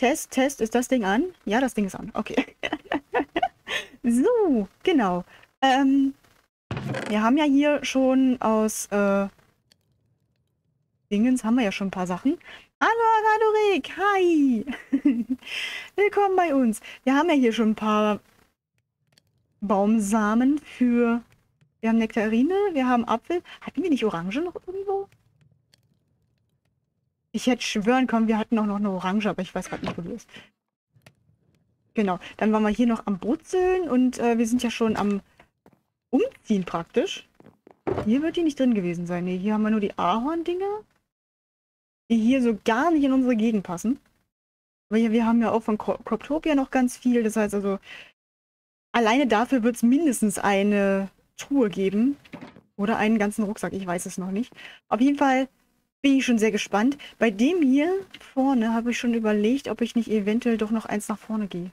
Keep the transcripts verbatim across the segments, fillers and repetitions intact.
Test, Test, ist das Ding an? Ja, das Ding ist an. Okay. So, genau. Ähm, wir haben ja hier schon aus, äh, Dingens haben wir ja schon ein paar Sachen. Hallo, Radorik, hi! Willkommen bei uns. Wir haben ja hier schon ein paar Baumsamen für... Wir haben Nektarine, wir haben Apfel. Hatten wir nicht Orange noch irgendwo? Ich hätte schwören können, wir hatten auch noch eine Orange, aber ich weiß gerade nicht, wo die ist. Genau, dann waren wir hier noch am Brutzeln und äh, wir sind ja schon am Umziehen praktisch. Hier wird die nicht drin gewesen sein. Nee, hier haben wir nur die Ahorn-Dinger, die hier so gar nicht in unsere Gegend passen. Aber hier, wir haben ja auch von Cro Croptopia noch ganz viel. Das heißt also, alleine dafür wird es mindestens eine Truhe geben. Oder einen ganzen Rucksack, ich weiß es noch nicht. Auf jeden Fall bin ich schon sehr gespannt. Bei dem hier vorne habe ich schon überlegt, ob ich nicht eventuell doch noch eins nach vorne gehe.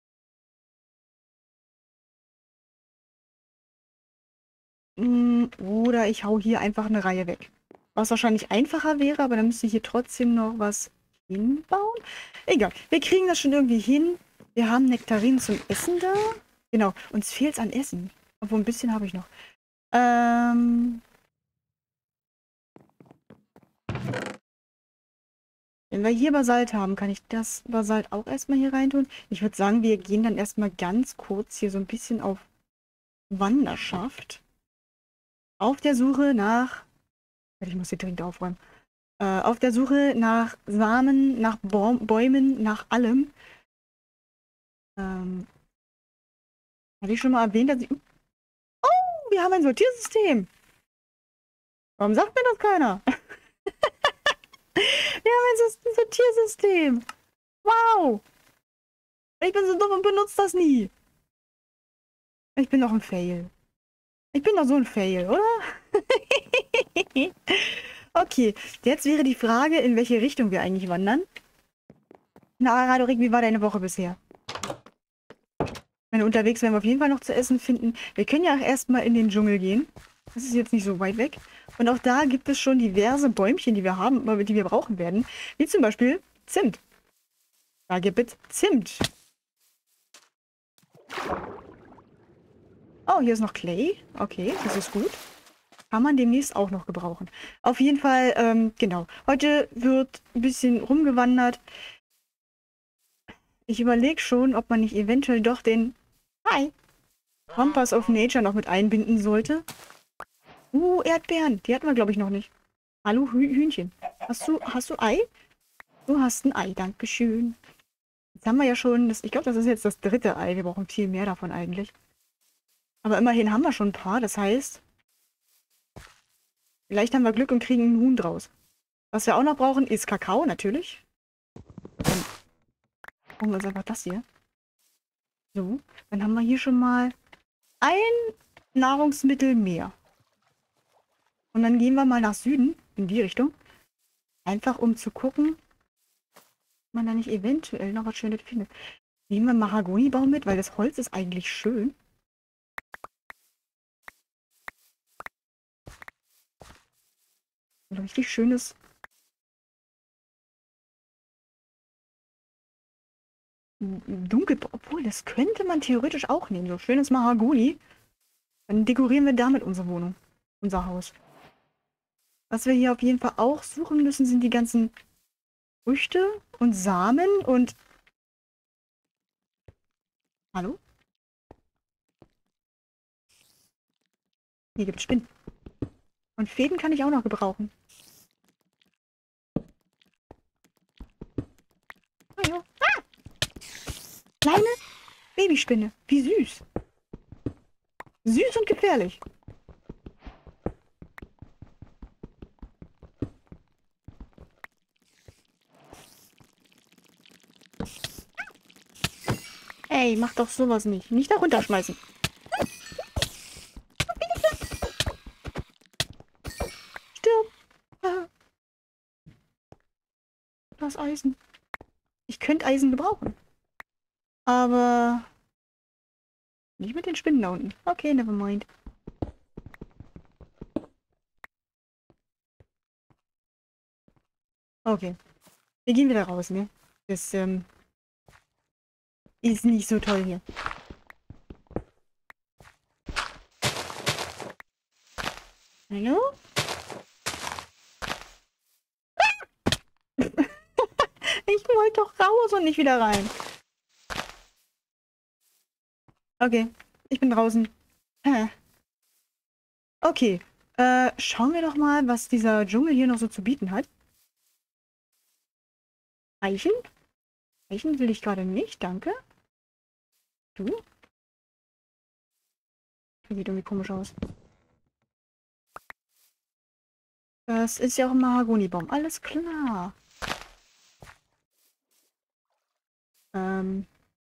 Oder ich hau hier einfach eine Reihe weg. Was wahrscheinlich einfacher wäre, aber dann müsste ich hier trotzdem noch was hinbauen. Egal, wir kriegen das schon irgendwie hin. Wir haben Nektarinen zum Essen da. Genau, uns fehlt es an Essen. Obwohl, ein bisschen habe ich noch. Ähm... Wenn wir hier Basalt haben, kann ich das Basalt auch erstmal hier reintun. Ich würde sagen, wir gehen dann erstmal ganz kurz hier so ein bisschen auf Wanderschaft. Auf der Suche nach... Ich muss hier dringend aufräumen. Äh, auf der Suche nach Samen, nach Baum, Bäumen, nach allem. Ähm, hatte ich schon mal erwähnt, dass ich... Oh, wir haben ein Sortiersystem. Warum sagt mir das keiner? Wir haben ein Sortiersystem. Wow. Ich bin so dumm und benutze das nie. Ich bin doch ein Fail. Ich bin doch so ein Fail, oder? Okay, jetzt wäre die Frage, in welche Richtung wir eigentlich wandern. Na, Radorik, wie war deine Woche bisher? Wenn wir unterwegs werden wir auf jeden Fall noch zu essen finden. Wir können ja auch erstmal in den Dschungel gehen. Das ist jetzt nicht so weit weg. Und auch da gibt es schon diverse Bäumchen, die wir haben, die wir brauchen werden. Wie zum Beispiel Zimt. Da gibt es Zimt. Oh, hier ist noch Clay. Okay, das ist gut. Kann man demnächst auch noch gebrauchen. Auf jeden Fall, ähm, genau. Heute wird ein bisschen rumgewandert. Ich überlege schon, ob man nicht eventuell doch den Hi. Kompass of Nature noch mit einbinden sollte. Uh, Erdbeeren. Die hatten wir, glaube ich, noch nicht. Hallo, Hü Hühnchen. Hast du, hast du Ei? Du hast ein Ei, dankeschön. Jetzt haben wir ja schon, das, ich glaube, das ist jetzt das dritte Ei. Wir brauchen viel mehr davon eigentlich. Aber immerhin haben wir schon ein paar. Das heißt, vielleicht haben wir Glück und kriegen einen Huhn draus. Was wir auch noch brauchen, ist Kakao, natürlich. Dann brauchen wir uns einfach das hier. So, dann haben wir hier schon mal ein Nahrungsmittel mehr. Und dann gehen wir mal nach Süden, in die Richtung. Einfach um zu gucken, ob man da nicht eventuell noch was Schönes findet. Nehmen wir Mahagonibaum mit, weil das Holz ist eigentlich schön. Ein richtig schönes... Dunkel... Obwohl, das könnte man theoretisch auch nehmen. So schönes Mahagoni. Dann dekorieren wir damit unsere Wohnung. Unser Haus. Was wir hier auf jeden Fall auch suchen müssen, sind die ganzen Früchte und Samen und... Hallo? Hier gibt es Spinnen. Und Fäden kann ich auch noch gebrauchen. Ah, ja. Ah! Kleine Babyspinne. Wie süß. Süß und gefährlich. Ey, mach doch sowas nicht. Nicht da runterschmeißen. Stirb. Ah. Das Eisen. Ich könnte Eisen gebrauchen. Aber... nicht mit den Spinnen da unten. Okay, never mind. Okay. Wir gehen wieder raus, ne? Das, ähm... Ist nicht so toll hier. Hallo? Ich wollte doch raus und nicht wieder rein. Okay, ich bin draußen. Hä. Okay, äh, schauen wir doch mal, was dieser Dschungel hier noch so zu bieten hat. Eichen? Eichen will ich gerade nicht, danke. Du? Das sieht irgendwie komisch aus. Das ist ja auch ein Mahagonibaum. Alles klar. Ähm.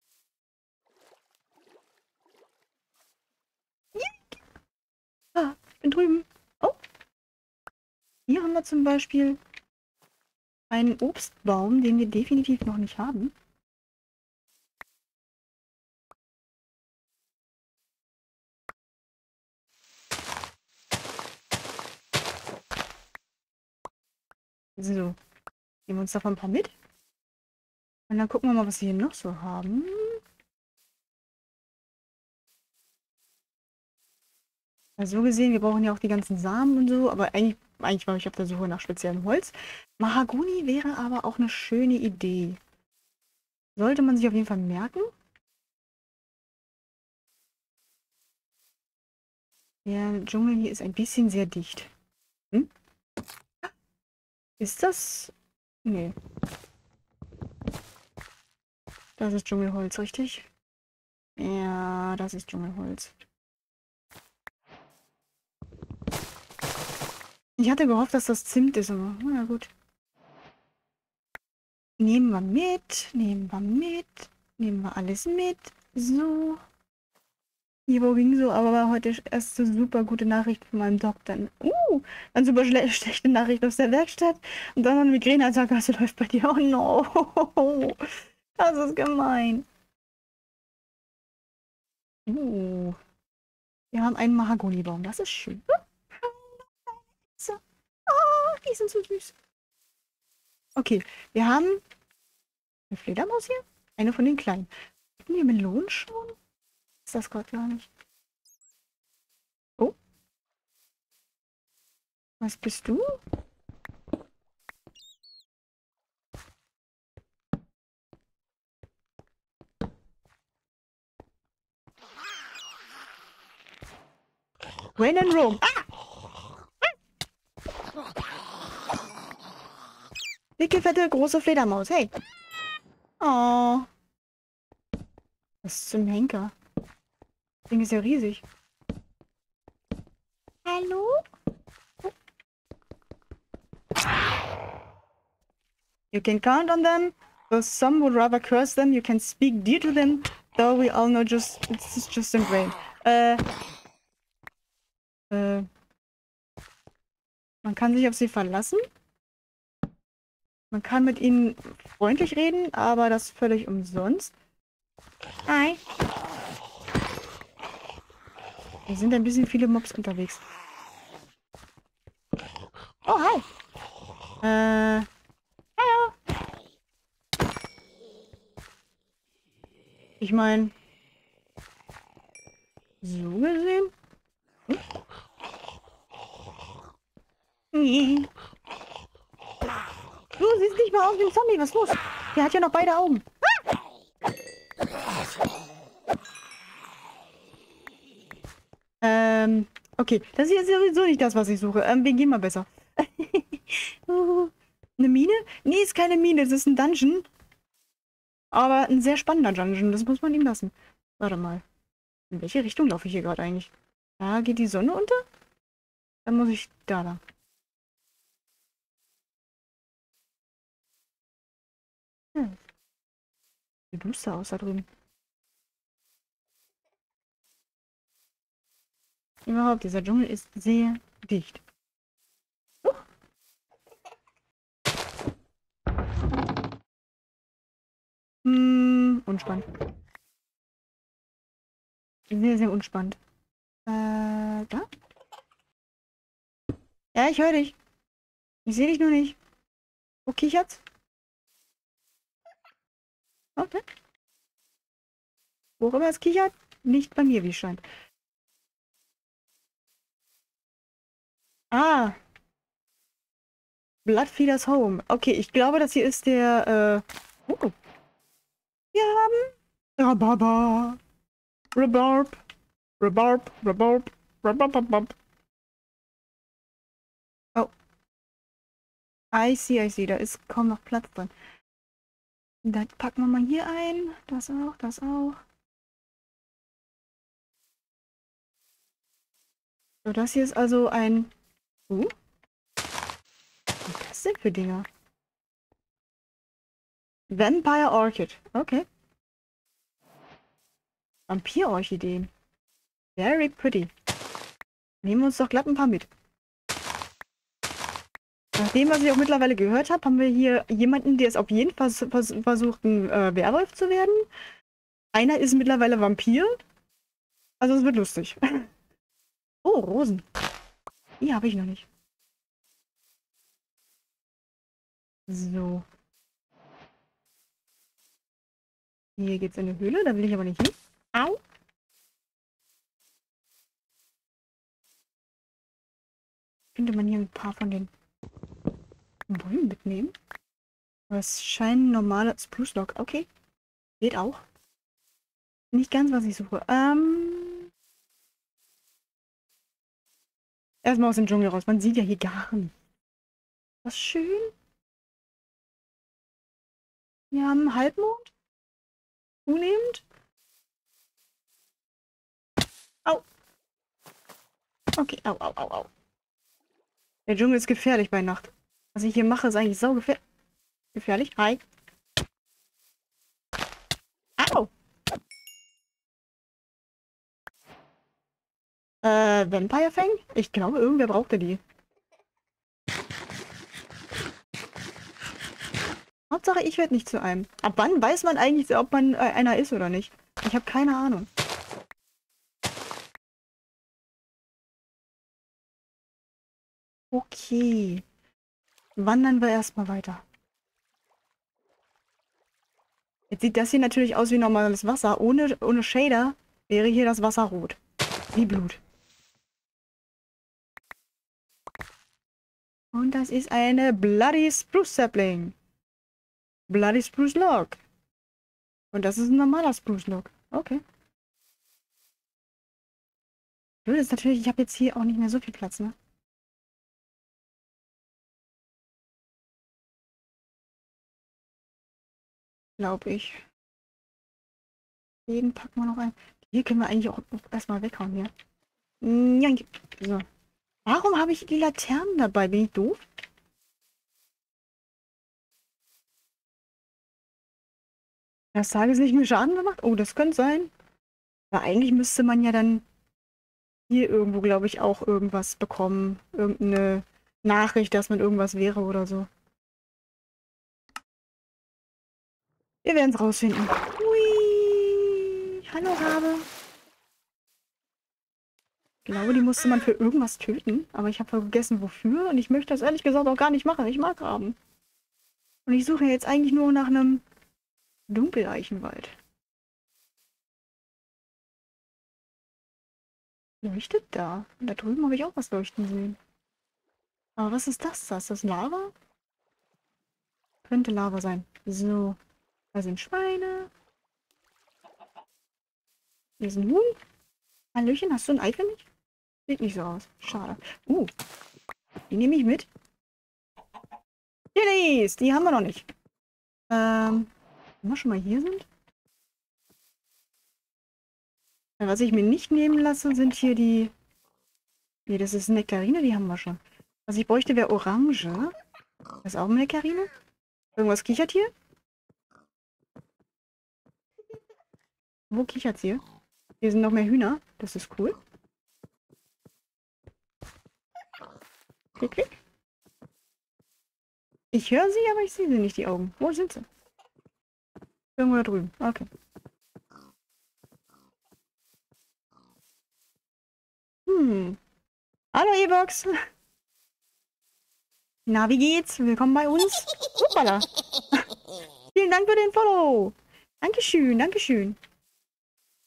Ah, ich bin drüben. Oh. Hier haben wir zum Beispiel einen Obstbaum, den wir definitiv noch nicht haben. So, nehmen wir uns davon ein paar mit. Und dann gucken wir mal, was wir hier noch so haben. Also so gesehen, wir brauchen ja auch die ganzen Samen und so, aber eigentlich, eigentlich war ich auf der Suche nach speziellem Holz. Mahagoni wäre aber auch eine schöne Idee. Sollte man sich auf jeden Fall merken. Der Dschungel hier ist ein bisschen sehr dicht. Hm? Ist das... Nee. Das ist Dschungelholz, richtig? Ja, das ist Dschungelholz. Ich hatte gehofft, dass das Zimt ist, aber na gut. Nehmen wir mit, nehmen wir mit, nehmen wir alles mit. So. Hier ging so, aber heute erst so super gute Nachricht von meinem Doktor. Uh, dann super schle schlechte Nachricht aus der Werkstatt. Und dann eine Migräneattacke, also läuft bei dir. Oh no. Das ist gemein. Uh. Wir haben einen Mahagonibaum. Das ist schön. So. Oh, die sind so süß. Okay, wir haben eine Fledermaus hier. Eine von den kleinen. Hatten wir Melonen schon? Ist das gerade gar nicht. Oh. Was bist du? When in Rome. Ah! Dicke, fette, große Fledermaus. Hey. Oh. Was zum Henker? Das Ding ist ja riesig. Hallo? You can count on them, though some would rather curse them. You can speak dear to them, though we all know just it's just a brain. Äh. Äh. Man kann sich auf sie verlassen. Man kann mit ihnen freundlich reden, aber das völlig umsonst. Hi. Hier sind ein bisschen viele Mobs unterwegs. Oh, hi. Äh. Hallo. Ich meine, so gesehen. Hm? Nee. Du siehst nicht mal aus wie ein Zombie. Was ist los? Der hat ja noch beide Augen. Ähm, okay. Das hier ist sowieso nicht das, was ich suche. Ähm, wir gehen mal besser. uh, eine Mine? Nee, ist keine Mine. Das ist ein Dungeon. Aber ein sehr spannender Dungeon. Das muss man ihm lassen. Warte mal. In welche Richtung laufe ich hier gerade eigentlich? Da geht die Sonne unter? Dann muss ich da lang. Hm. Sieht düster aus da drüben. Überhaupt, dieser Dschungel ist sehr dicht. Uh. Hm, unspannend. Sehr, sehr unspannend. Äh, da? Ja, ich höre dich. Ich sehe dich nur nicht. Wo kichert's? Okay. Wo auch immer es kichert, nicht bei mir, wie es scheint. Ah, Bloodfeeder's Home. Okay, ich glaube, das hier ist der, äh... Oh, wir haben... Rhabarber. Rhubarb. Rhubarb. Rhubarb. Rhubarb. Oh. I see, I see. Da ist kaum noch Platz drin. Das packen wir mal hier ein. Das auch, das auch. So, das hier ist also ein... Uh? Was sind das denn für Dinger? Vampire Orchid. Okay. Vampir-Orchideen. Very pretty. Nehmen wir uns doch glatt ein paar mit. Nach dem, was ich auch mittlerweile gehört habe, haben wir hier jemanden, der es auf jeden Fall vers versucht, ein äh, Werwolf zu werden. Einer ist mittlerweile Vampir. Also es wird lustig. Oh, Rosen. Die habe ich noch nicht. So. Hier geht's in eine Höhle, da will ich aber nicht hin. Au! Könnte man hier ein paar von den Bäumen mitnehmen? Das scheint ein normaler Spruce Log. Okay. Geht auch. Nicht ganz, was ich suche. Ähm. Erstmal aus dem Dschungel raus. Man sieht ja hier gar nicht. Was schön. Wir haben Halbmond. Zunehmend. Au. Okay, au, au, au, au. Der Dschungel ist gefährlich bei Nacht. Was ich hier mache, ist eigentlich sau gefähr gefährlich. Hi. Au. Äh, Vampire Fang? Ich glaube, irgendwer brauchte die. Hauptsache, ich werde nicht zu einem. Ab wann weiß man eigentlich, ob man äh, einer ist oder nicht? Ich habe keine Ahnung. Okay. Wandern wir erstmal weiter. Jetzt sieht das hier natürlich aus wie normales Wasser. Ohne, ohne Shader wäre hier das Wasser rot. Wie Blut. Und das ist eine Bloody Spruce Sapling. Bloody Spruce Log. Und das ist ein normaler Spruce Log. Okay. Blöd ist natürlich, ich habe jetzt hier auch nicht mehr so viel Platz, ne? Glaube ich. Jeden packen wir noch ein. Hier können wir eigentlich auch erstmal weghauen hier. Ja, so. Warum habe ich die Laternen dabei? Bin ich doof? Das Tageslicht mir Schaden gemacht? Oh, das könnte sein. Aber eigentlich müsste man ja dann hier irgendwo, glaube ich, auch irgendwas bekommen. Irgendeine Nachricht, dass man irgendwas wäre oder so. Wir werden es rausfinden. Hui. Hallo, Rabe. Ich glaube, die musste man für irgendwas töten. Aber ich habe vergessen, wofür. Und ich möchte das ehrlich gesagt auch gar nicht machen. Ich mag Raben. Und ich suche jetzt eigentlich nur nach einem Dunkeleichenwald. Leuchtet da? Und da drüben habe ich auch was leuchten sehen. Aber was ist das? Ist das Lava? Könnte Lava sein. So. Da sind Schweine. Hier ist ein Huhn. Hallöchen, hast du ein Ei für mich? Sieht nicht so aus. Schade. Uh. Die nehme ich mit. Chilis! Die haben wir noch nicht. Ähm. Wenn wir schon mal hier sind. Was ich mir nicht nehmen lasse, sind hier die... Nee, das ist Nektarine, die haben wir schon. Was ich bräuchte, wäre Orange. Das ist auch eine Nektarine. Irgendwas kichert hier? Wo kichert's hier? Hier sind noch mehr Hühner. Das ist cool. Klick, klick. Ich höre sie, aber ich sehe sie nicht, die Augen. Wo sind sie? Irgendwo da drüben. Okay. Hm. Hallo E-Box. Na, wie geht's? Willkommen bei uns. Hoppala. Vielen Dank für den Follow. Dankeschön, Dankeschön.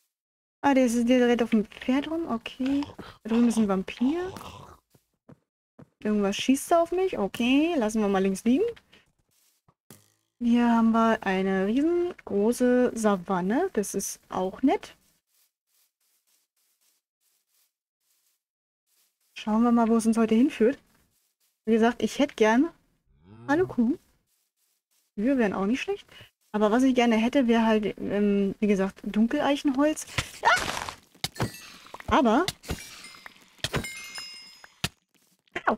Ah, der, ist, der rennt auf dem Pferd rum. Okay. Da drüben ist ein Vampir. Irgendwas schießt auf mich. Okay, lassen wir mal links liegen. Hier haben wir eine riesengroße Savanne. Das ist auch nett. Schauen wir mal, wo es uns heute hinführt. Wie gesagt, ich hätte gern... Hallo Kuh. Wir wären auch nicht schlecht. Aber was ich gerne hätte, wäre halt, ähm, wie gesagt, Dunkeleichenholz. Ah! Aber... Au.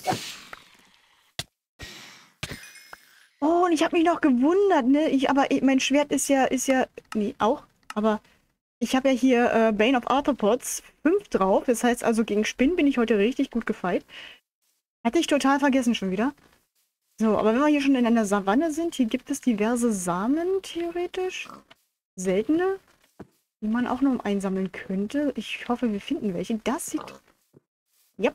Oh, und ich habe mich noch gewundert, ne? Ich, aber ich, mein Schwert ist ja, ist ja... Nee, auch. Aber ich habe ja hier äh, Bane of Arthropods fünf drauf. Das heißt also, gegen Spinnen bin ich heute richtig gut gefeit. Hatte ich total vergessen schon wieder. So, aber wenn wir hier schon in einer Savanne sind, hier gibt es diverse Samen, theoretisch. Seltene, die man auch noch einsammeln könnte. Ich hoffe, wir finden welche. Das sieht... Yep.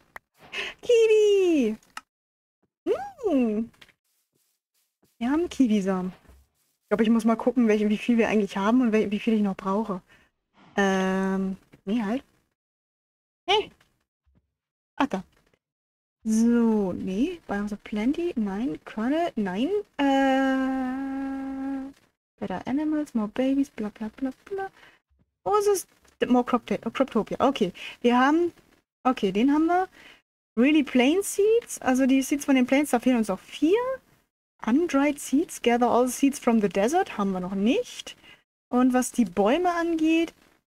Kiwi! Hm. Wir haben Kiwisamen. Ich glaube, ich muss mal gucken, welche, wie viel wir eigentlich haben und wie viel ich noch brauche. Ähm, nee, halt. Hey! Ach, da. So, nee. Biomes of Plenty, nein. Kernel, nein. Äh... Better Animals, more babies, bla bla bla bla. Wo ist es? More Croptopia. Croptopia. Okay. Wir haben... Okay, den haben wir. Really Plain Seeds. Also die Seeds von den Plains, da fehlen uns auch vier. Undried Seeds. Gather all seeds from the desert. Haben wir noch nicht. Und was die Bäume angeht...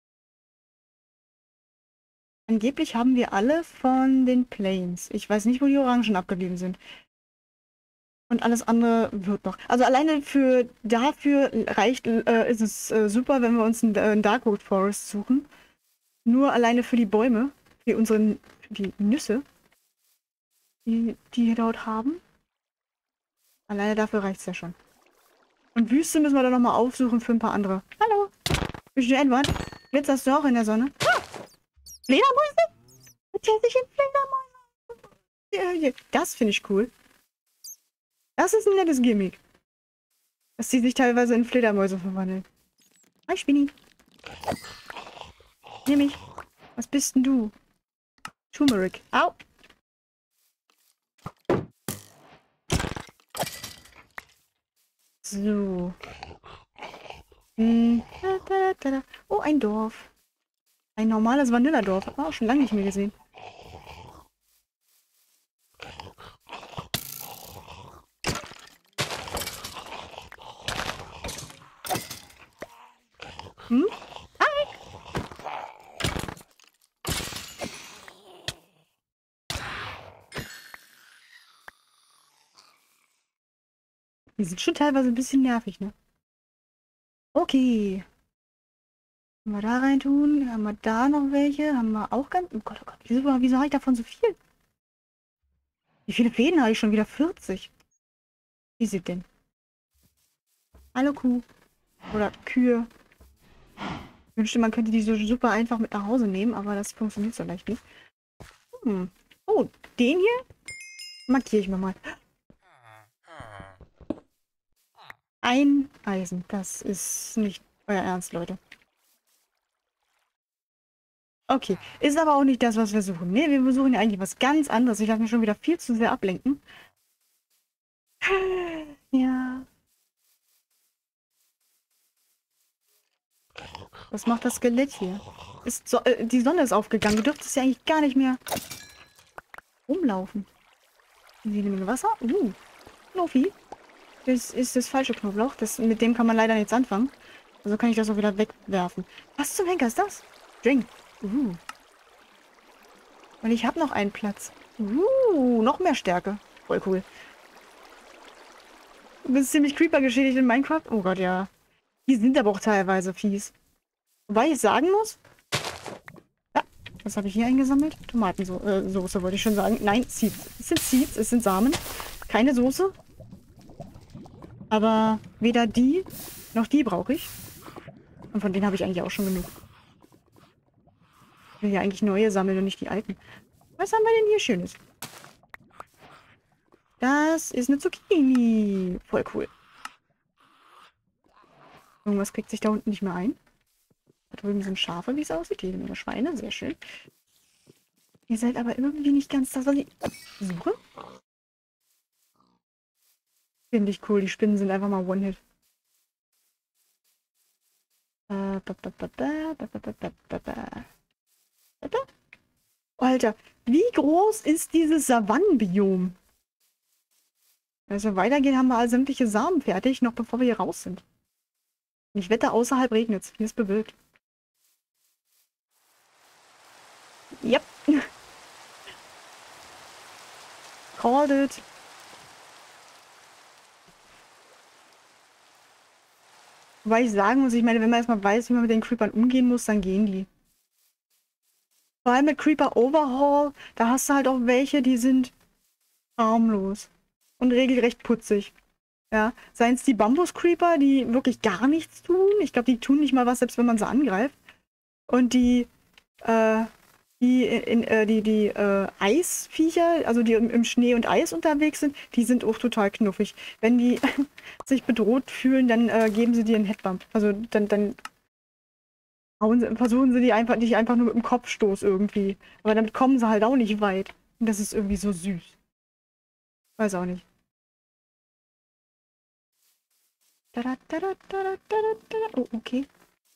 Angeblich haben wir alle von den Plains. Ich weiß nicht, wo die Orangen abgeblieben sind. Und alles andere wird noch. Also alleine für dafür reicht, äh, ist es äh, super, wenn wir uns einen, äh, einen Darkwood Forest suchen. Nur alleine für die Bäume, für unsere für die Nüsse, die, die wir dort haben. Alleine dafür reicht es ja schon. Und Wüste müssen wir dann nochmal aufsuchen für ein paar andere. Hallo! Bist du Edward? Glitzerst du auch in der Sonne? Ah! Fledermäuse? Tatsächlich Fledermäuse. Das finde ich cool. Das ist ein nettes Gimmick. Dass sie sich teilweise in Fledermäuse verwandeln. Hi, Spinni. Nimm mich. Was bist denn du? Turmeric. Au. So. Hm. Da, da, da, da. Oh, ein Dorf. Ein normales Vanilladorf. Hat man auch schon lange nicht mehr gesehen. Hm? Hi! Die sind schon teilweise ein bisschen nervig, ne? Okay. Haben wir da rein tun? Haben wir da noch welche? Haben wir auch ganz... Oh Gott, oh Gott. Wieso, wieso habe ich davon so viel? Wie viele Fäden habe ich schon wieder? vierzig. Wie sieht denn? Hallo Kuh. Oder Kühe. Ich wünschte, man könnte die so super einfach mit nach Hause nehmen, aber das funktioniert so leicht nicht. Hm. Oh, den hier markiere ich mir mal. Ein Eisen. Das ist nicht euer Ernst, Leute. Okay. Ist aber auch nicht das, was wir suchen. Ne, wir suchen ja eigentlich was ganz anderes. Ich lasse mich schon wieder viel zu sehr ablenken. Ja. Was macht das Skelett hier? Ist so, äh, die Sonne ist aufgegangen. Du dürftest ja eigentlich gar nicht mehr rumlaufen. Wie nehmen Wasser? Uh. Knofi. Das ist das falsche Knoblauch. Das, mit dem kann man leider nichts anfangen. Also kann ich das auch wieder wegwerfen. Was zum Henker ist das? Drink. Uh. Und ich habe noch einen Platz. Uh, noch mehr Stärke. Voll cool. Du bist ziemlich Creeper geschädigt in Minecraft. Oh Gott, ja. Die sind aber auch teilweise fies. Wobei ich sagen muss... Ja, was habe ich hier eingesammelt? Tomatensoße, äh, wollte ich schon sagen. Nein, Seeds. Es sind Seeds, es sind Samen. Keine Soße. Aber weder die, noch die brauche ich. Und von denen habe ich eigentlich auch schon genug. Ich will ja eigentlich neue sammeln und nicht die alten. Was haben wir denn hier Schönes? Das ist eine Zucchini. Voll cool. Irgendwas kriegt sich da unten nicht mehr ein. Da drüben sind Schafe, wie es aussieht. Hier sind Schweine, sehr schön. Ihr seid aber irgendwie nicht ganz das, was ich suche. Finde ich cool, die Spinnen sind einfach mal One-Hit. Äh, ba, ba, ba, ba, ba, ba, ba, ba, ba. Alter, wie groß ist dieses Savannenbiom? Wenn wir weitergehen, haben wir all sämtliche Samen fertig, noch bevor wir hier raus sind. Und ich wette, außerhalb regnet es. Hier ist bewölkt. Yep. Called it. Wobei ich sagen muss, ich meine, wenn man erstmal weiß, wie man mit den Creepern umgehen muss, dann gehen die. Vor allem mit Creeper Overhaul, da hast du halt auch welche, die sind harmlos. Und regelrecht putzig. Ja, seien es die Bambus-Creeper, die wirklich gar nichts tun. Ich glaube, die tun nicht mal was, selbst wenn man sie angreift. Und die, äh, die, in, äh, die, die äh, Eisviecher, also die im, im Schnee und Eis unterwegs sind, die sind auch total knuffig. Wenn die sich bedroht fühlen, dann äh, geben sie dir einen Headbump. Also dann, dann hauen sie, versuchen sie die einfach, dich einfach nur mit dem Kopfstoß irgendwie. Aber damit kommen sie halt auch nicht weit. Und das ist irgendwie so süß. Weiß auch nicht. Oh, okay.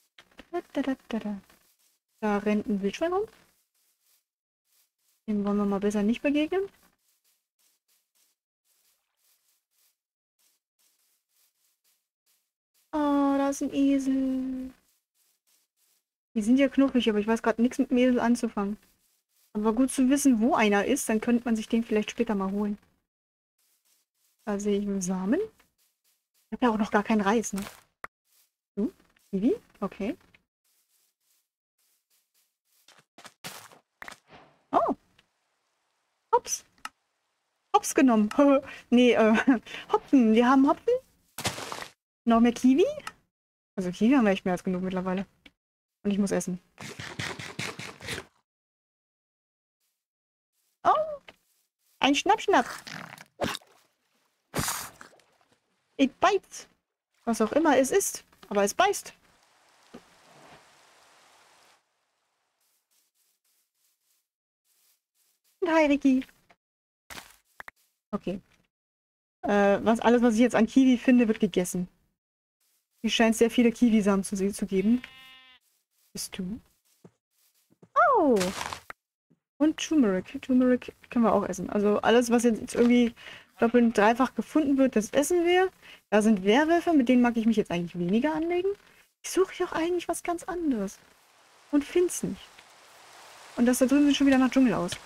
Da rennt ein Wildschwein rum. Dem wollen wir mal besser nicht begegnen. Oh, da ist ein Esel. Die sind ja knuffig, aber ich weiß gerade nichts mit dem Esel anzufangen. Aber gut zu wissen, wo einer ist, dann könnte man sich den vielleicht später mal holen. Da sehe ich einen Samen. Ich habe ja auch noch gar keinen Reis, ne? Du? Kiwi? Okay. Oh. Hops. Hops genommen. Nee, äh, Hopfen. Wir haben Hopfen. Noch mehr Kiwi? Also Kiwi haben wir echt mehr als genug mittlerweile. Und ich muss essen. Oh. Ein Schnapp-Schnapp. It bites. Was auch immer es ist. Aber es beißt. Und hi, Ricky. Okay. Äh, was, alles, was ich jetzt an Kiwi finde, wird gegessen. Hier scheint sehr viele Kiwisamen zu, zu geben. Bist du? Oh! Und Turmeric. Turmeric können wir auch essen. Also alles, was jetzt irgendwie doppelt und dreifach gefunden wird, das essen wir. Da sind Werwölfe, mit denen mag ich mich jetzt eigentlich weniger anlegen. Ich suche ja auch eigentlich was ganz anderes. Und find's nicht. Und das da drüben sieht schon wieder nach Dschungel aus.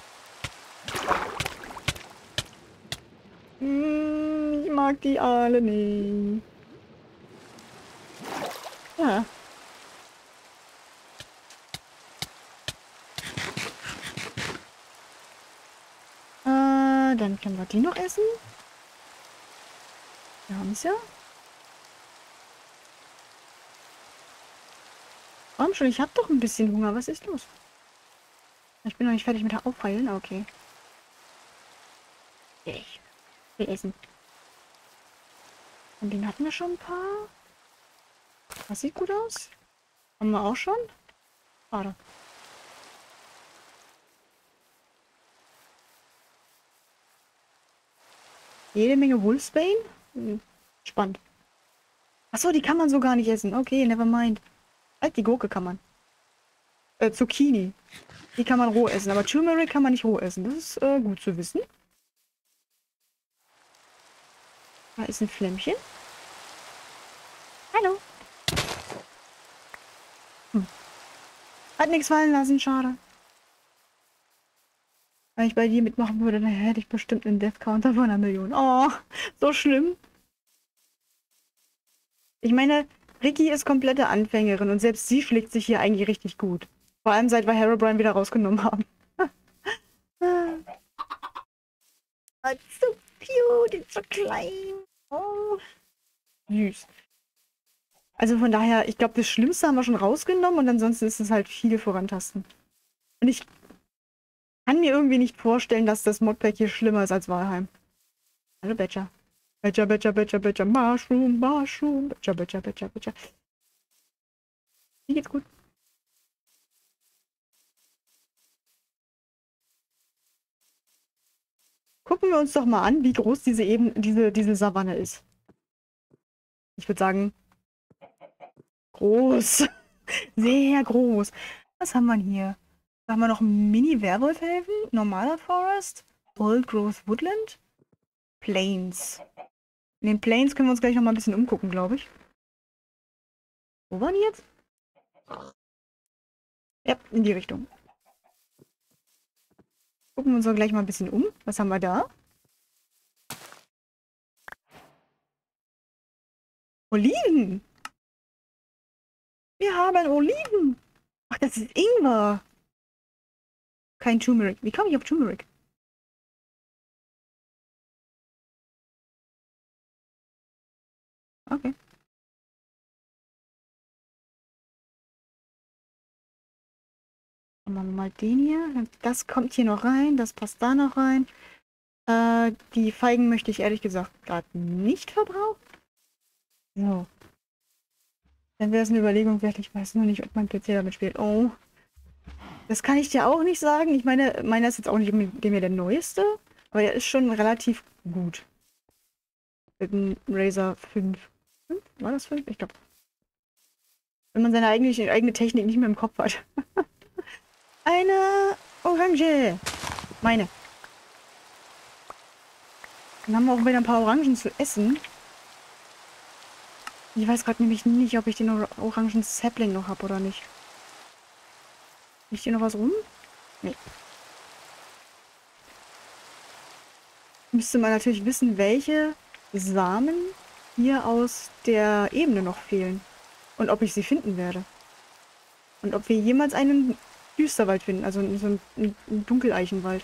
Hm, ich mag die alle nicht. Ja. Äh, dann können wir die noch essen. Wir haben es ja. Warum schon? Ich habe doch ein bisschen Hunger. Was ist los? Ich bin noch nicht fertig mit der Aufheilen. Okay. Ich will essen. Und den hatten wir schon ein paar. Das sieht gut aus. Haben wir auch schon? Schade. Jede Menge Wolfsbane? Hm. Spannend. Achso, die kann man so gar nicht essen. Okay, never mind. Halt, die Gurke kann man. Äh, Zucchini. Die kann man roh essen, aber Turmeric kann man nicht roh essen. Das ist äh, gut zu wissen. Da ist ein Flämmchen. Hallo. Hm. Hat nichts fallen lassen, schade. Wenn ich bei dir mitmachen würde, dann hätte ich bestimmt einen Death Counter von einer Million. Oh, so schlimm. Ich meine, Ricky ist komplette Anfängerin und selbst sie schlägt sich hier eigentlich richtig gut. Vor allem seit wir Herobrine wieder rausgenommen haben. Oh, it's so cute, it's so klein. Oh. Süß. Also von daher, ich glaube, das Schlimmste haben wir schon rausgenommen und ansonsten ist es halt viel vorantasten. Und ich kann mir irgendwie nicht vorstellen, dass das Modpack hier schlimmer ist als Valheim. Hallo Badger. Badger, Badger, Badger, Badger, Mushroom, Mushroom, Badger, Badger, Badger, Badger. Mir geht's gut. Gucken wir uns doch mal an, wie groß diese eben diese, diese Savanne ist. Ich würde sagen, groß. Sehr groß. Was haben wir hier? Da haben wir noch Mini-Werwolf-Helden, normaler Forest, Old Growth Woodland, Plains. In den Plains können wir uns gleich noch mal ein bisschen umgucken, glaube ich. Wo waren die jetzt? Ja, in die Richtung. Gucken wir uns doch gleich mal ein bisschen um. Was haben wir da? Oliven! Wir haben Oliven! Ach, das ist Ingwer! Kein Turmeric. Wie komme ich auf Turmeric? Okay. Dann machen wir mal den hier. Das kommt hier noch rein. Das passt da noch rein. Äh, die Feigen möchte ich ehrlich gesagt gerade nicht verbrauchen. So. Dann wäre es eine Überlegung wert. Ich weiß nur nicht, ob mein P C damit spielt. Oh. Das kann ich dir auch nicht sagen. Ich meine, meiner ist jetzt auch nicht unbedingt der neueste. Aber er ist schon relativ gut. Mit einem Razer fünf. fünf? War das fünf? Ich glaube. Wenn man seine eigene, eigene Technik nicht mehr im Kopf hat. Eine Orange. Meine. Dann haben wir auch wieder ein paar Orangen zu essen. Ich weiß gerade nämlich nicht, ob ich den Or Orangen Sapling noch habe oder nicht. Liegt hier noch was rum? Nee. Müsste man natürlich wissen, welche Samen hier aus der Ebene noch fehlen. Und ob ich sie finden werde. Und ob wir jemals einen Düsterwald finden. Also so einen, einen Dunkeleichenwald.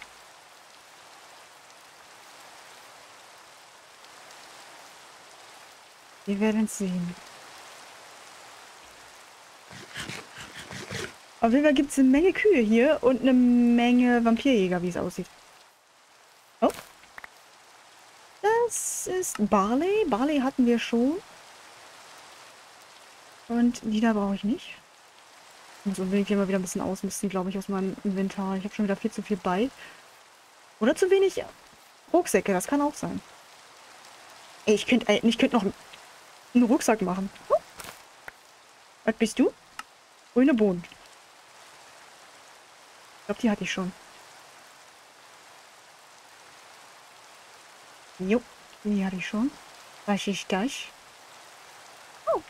Wir werden es sehen. Auf jeden Fall gibt es eine Menge Kühe hier und eine Menge Vampirjäger, wie es aussieht. Oh. Das ist Barley. Barley hatten wir schon. Und die da brauche ich nicht. Ich muss unbedingt hier mal wieder ein bisschen ausmisten, glaube ich, aus meinem Inventar. Ich habe schon wieder viel zu viel bei. Oder zu wenig Rucksäcke, das kann auch sein. Ey, ich könnte ich könnt noch einen Rucksack machen. Oh. Was bist du? Grüne Bohnen. Ich glaube, die hatte ich schon. Jo, die hatte ich schon. Was ist das? Oh.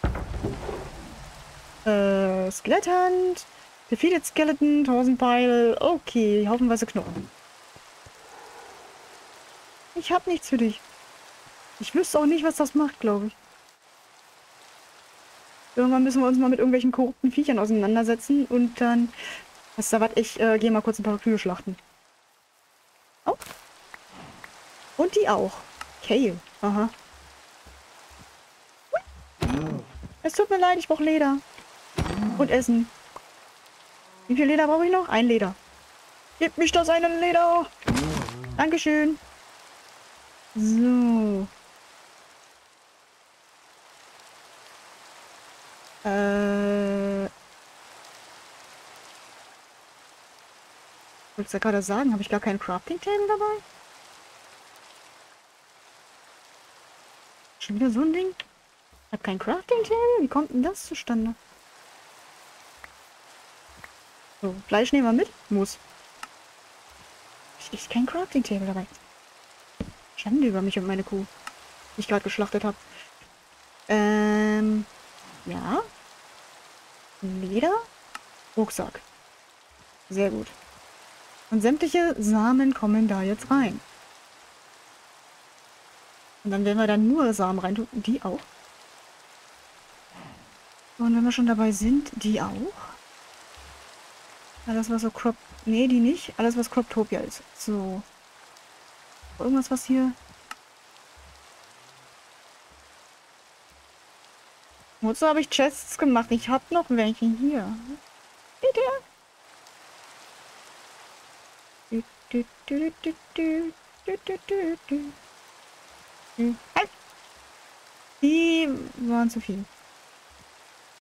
Äh, Skeletthand. Defeated Skeleton, tausend Pfeil. Okay, haufenweise Knochen. Ich hab nichts für dich. Ich wüsste auch nicht, was das macht, glaube ich. Irgendwann müssen wir uns mal mit irgendwelchen korrupten Viechern auseinandersetzen und dann... Weißt du was, ich äh, gehe mal kurz ein paar Kühe schlachten. Oh. Und die auch. Kale. Aha. Hui. Es tut mir leid, ich brauche Leder. Und Essen. Wie viel Leder brauche ich noch? Ein Leder. Gib mich das eine Leder. Dankeschön. So. Äh. Wollte ich ja gerade sagen, habe ich gar keinen Crafting Table dabei? Schon wieder so ein Ding? Ich habe kein Crafting Table? Wie kommt denn das zustande? So, Fleisch nehmen wir mit? Muss. Ich echt kein Crafting Table dabei. Schande über mich und meine Kuh, die ich gerade geschlachtet habe. Ähm, ja. Leder. Rucksack. Sehr gut. Und sämtliche Samen kommen da jetzt rein. Und dann werden wir da nur Samen rein tun. Die auch. Und wenn wir schon dabei sind, die auch. Alles, was so Crop... Nee, die nicht. Alles, was Croptopia ist. So. Irgendwas, was hier... Wozu habe ich Chests gemacht? Ich habe noch welche hier. Bitte. Du, du, du, du, du, du, du, du. Halt. Die waren zu viel.